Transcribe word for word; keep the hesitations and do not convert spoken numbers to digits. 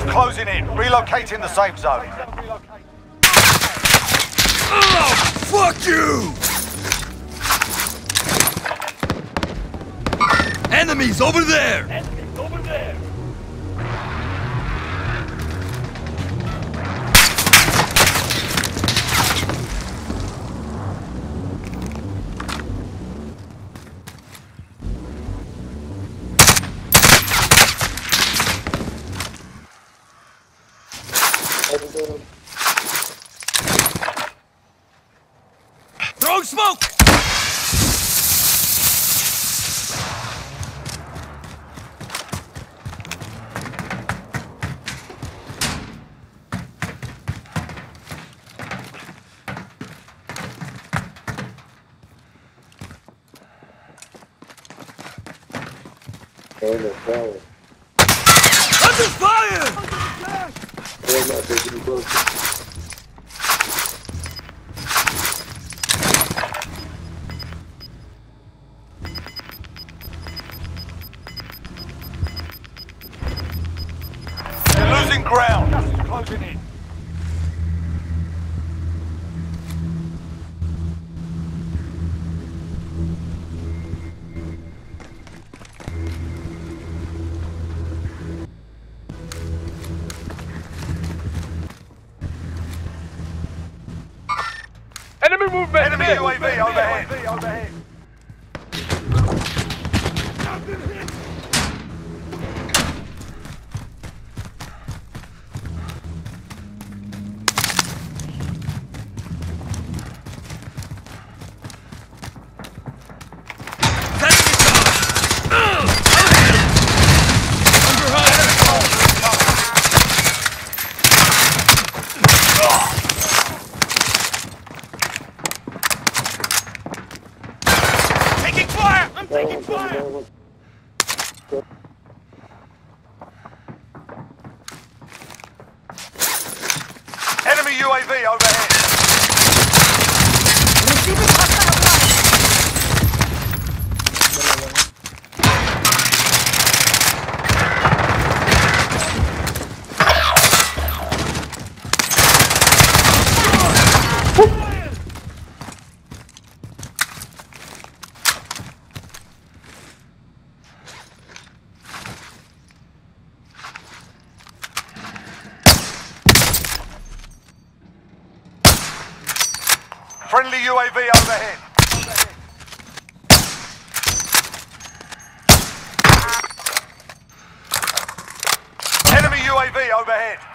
is closing in. Relocating the safe zone. Oh, fuck you! Enemies over there! Enemies over there! Throwing smoke! Under fire! Under fire! They're not taking you close. You're losing ground. Gas is closing in. Enemy movement! Enemy U A V overhead. overhead. Taking fire! I'm taking fire! Enemy U A V overhead. Friendly U A V overhead. Enemy U A V overhead.